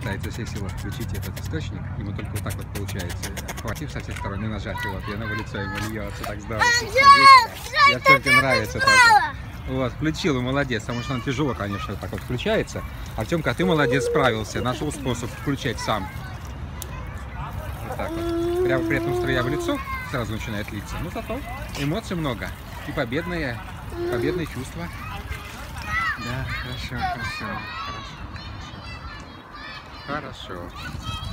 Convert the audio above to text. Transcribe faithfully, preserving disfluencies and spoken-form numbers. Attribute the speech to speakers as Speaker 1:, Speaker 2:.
Speaker 1: пытается всех сил включить этот источник, ему только вот так вот получается. Хватив со всех сторон и нажать его, и оно в лицо ему льется, так здорово. Я Артемке нравится тоже. Вот, включил, и молодец, потому что он тяжело, конечно, так вот включается. Артемка, ты молодец, справился, нашел способ включать сам. Вот так вот. Прямо при этом струя в лицо сразу начинает литься. Ну зато эмоций много. И победные, победные чувства. Да, хорошо, хорошо, хорошо, хорошо. Хорошо.